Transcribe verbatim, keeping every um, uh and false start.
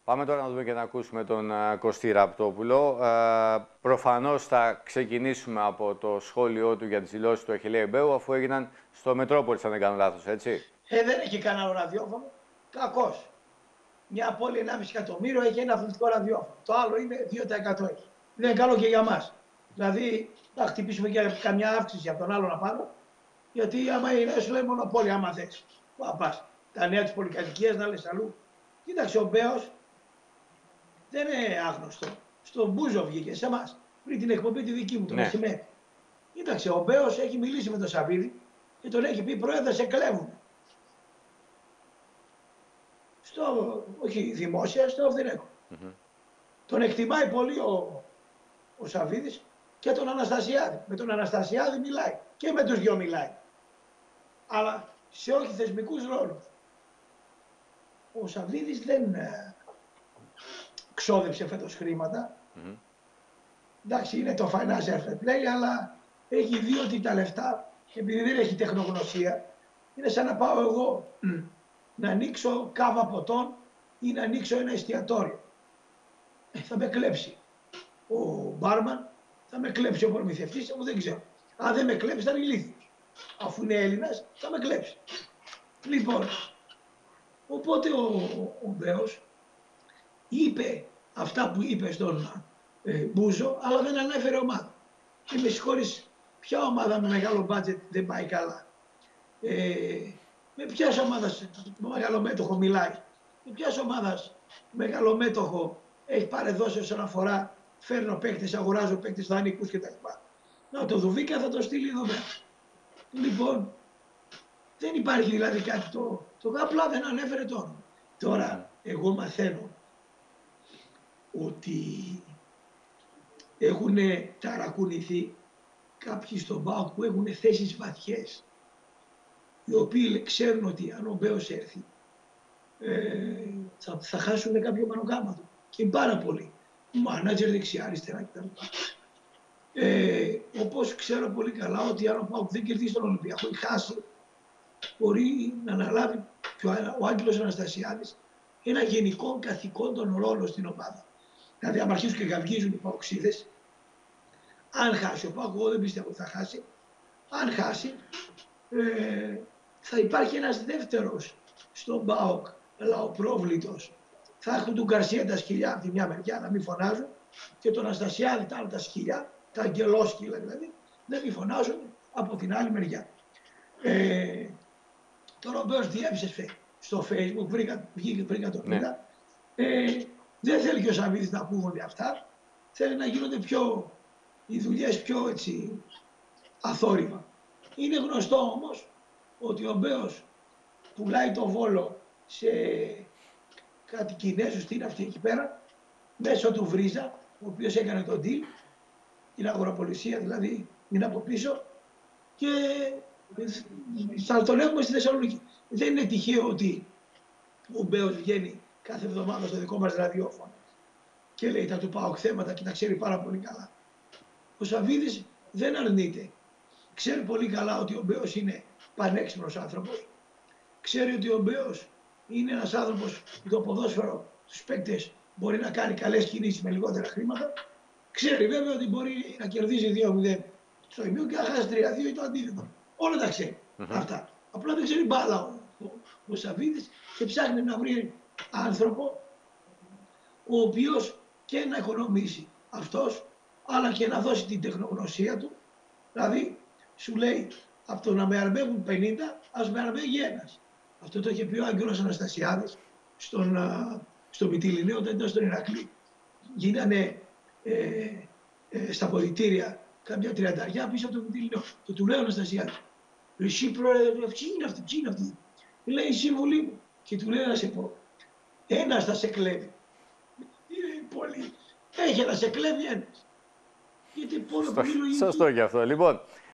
Πάμε τώρα να δούμε και να ακούσουμε τον uh, Κωστή Ραπτόπουλο. Uh, προφανώς θα ξεκινήσουμε από το σχόλιο του για τις δηλώσεις του Αχιλλέη Μπέου, αφού έγιναν στο Μετρόπολης, αν δεν κάνω λάθος, έτσι. Ε, δεν έχει κανένα ραδιόφωνο. Κακός. Μια πόλη ενάμιση εκατομμύριο έχει ένα αθλητικό ραδιόφωνο. Το άλλο είναι δύο τοις εκατό έχει. Δεν είναι καλό και για μας. Δηλαδή, θα χτυπήσουμε και καμιά αύξηση από τον άλλο να πάνω. Γιατί άμα είναι, σου λέει μονοπόλιο, άμα θες. Πας. Τα νέα της πολυκατοικίας να λες αλλού. Κοίταξε, ο Μπέος δεν είναι άγνωστο. Στον Μπούζο βγήκε σε εμάς. Πριν την εκπομπή τη δική μου το μεσημέρι. Ναι. Κοίταξε, ο Μπέος έχει μιλήσει με τον Σαββίδη και τον έχει πει: Πρόεδρε, σε κλέβουν. Στο, όχι δημόσια, στο off the record. Mm-hmm. Τον εκτιμάει πολύ ο, ο Σαββίδης και τον Αναστασιάδη. Με τον Αναστασιάδη μιλάει και με τους δυο μιλάει. Αλλά σε όχι θεσμικούς ρόλους. Ο Σαββίδης δεν ε, ξόδεψε φέτος χρήματα. Mm-hmm. Εντάξει, είναι το financial fair play, αλλά έχει δει ότι τα λεφτά, επειδή δεν έχει τεχνογνωσία, είναι σαν να πάω εγώ mm. να ανοίξω κάβα ποτών ή να ανοίξω ένα εστιατόριο. Ε, θα με κλέψει ο μπάρμαν, θα με κλέψει ο προμηθευτής, εγώ δεν ξέρω. Αν δεν με κλέψει θα είναι ηλίθιος. Αφού είναι Έλληνας, θα με κλέψει. Λοιπόν, οπότε ο, ο Μπέος είπε αυτά που είπε στον ε, Μπούζο, αλλά δεν ανέφερε ομάδα. Και με συγχωρείς, ποια ομάδα με μεγάλο μπάτζετ δεν πάει καλά. Ε, με ποιας ομάδας μεγαλομέτωχο μιλάει. Με ποιας ομάδας μεγαλομέτωχο έχει παρεδώσει όσον αφορά φέρνω παίκτες, αγοράζω παίκτες, δανεικούς κτλ. Να το Δουβίκα θα το στείλει εδώ πέρα. Λοιπόν, δεν υπάρχει δηλαδή κάτι το, το απλά δεν ανέφερε το όνομα. Τώρα, εγώ μαθαίνω ότι έχουν ταρακουνηθεί κάποιοι στον ΠΑΟΚ που έχουν θέσεις βαθιές, οι οποίοι ξέρουν ότι αν ο Μπέος έρθει ε, θα, θα χάσουν κάποιο μανοκάμα του. Και πάρα πολύ. Μάνατζερ δεξιά, αριστερά κτλ. Ε, όπως ξέρω πολύ καλά ότι αν ο ΠΑΟΚ δεν κερδίσει τον Ολυμπιακό ή χάσει, μπορεί να αναλάβει και ο Άγγελος Αναστασιάδης ένα γενικό καθηκόντων ρόλο στην ομάδα. Δηλαδή, αν αρχίσουν και γαυγίζουν οι παοξίδες, αν χάσει ο ΠΑΟΚ, εγώ δεν πιστεύω ότι θα χάσει, αν χάσει, ε, θα υπάρχει ένας δεύτερος στον ΠΑΟΚ, αλλά ο πρόβλητος. Θα έχουν τον Γκαρσία τα σκυλιά από τη μια μεριά να μην φωνάζουν και τον Αναστασιάδη τα άλλα τα σκυλιά, τα αγγελόσκυλα δηλαδή, να μην φωνάζουν από την άλλη μεριά. Ε, τώρα ο Μπέος διέψευσε στο Facebook, βρήκα, βγήκε, βρήκα το πίτα. Ναι. Ε, δεν θέλει και ο Σαββίδης να ακούγονται αυτά. Θέλει να γίνονται πιο, οι δουλειές πιο έτσι, αθόρυβα. Είναι γνωστό όμως ότι ο Μπέος πουλάει το Βόλο σε κάτι Κινέζους, τι είναι αυτή εκεί πέρα, μέσω του Βρίζα, ο οποίος έκανε τον deal, την αγοραπολισία δηλαδή, είναι από πίσω και θα τον έχουμε στη Θεσσαλονίκη. Δεν είναι τυχαίο ότι ο Μπέος βγαίνει κάθε εβδομάδα στο δικό μας ραδιόφωνο και λέει τα του ΠΑΟΚ θέματα και τα ξέρει πάρα πολύ καλά. Ο Σαββίδης δεν αρνείται. Ξέρει πολύ καλά ότι ο Μπέος είναι πανέξυπνος άνθρωπος. Ξέρει ότι ο Μπέος είναι ένας άνθρωπος που το ποδόσφαιρο, τους παίκτες, μπορεί να κάνει καλές κινήσεις με λιγότερα χρήματα. Ξέρει βέβαια ότι μπορεί να κερδίζει δύο μηδέν στο ημίο και να χάσει τρία δύο ή το αντίθετο. Όλα τα ξέρει mm-hmm. αυτά. Απλά δεν ξέρει μπάλα ο, ο, ο Σαββίδης και ψάχνει να βρει άνθρωπο ο οποίος και να οικονομήσει αυτός, αλλά και να δώσει την τεχνογνωσία του. Δηλαδή, σου λέει, από το να με αρμεύουν πενήντα, ας με αρμεύει ένας. Αυτό το είχε πει ο Άγγελος Αναστασιάδης στον, στο Μυτιληναίο, όταν ήταν στον Ηρακλή. Γίνανε ε, ε, στα ποδητήρια κάποια τριανταριά πίσω από το Μυτιληναίο. Το του λέει ο Αναστασιάδης. Εσύ πρόεδρε, ποιοι είναι αυτοί, ποιοι είναι αυτοί. Λέει η σύμβουλή μου. Και του λέει να σε πω, ένας θα σε κλέβει. Είναι πολύ. Έχει να σε κλέβει ένας. Γιατί πολύ Σωστό και αυτό. Λοιπόν,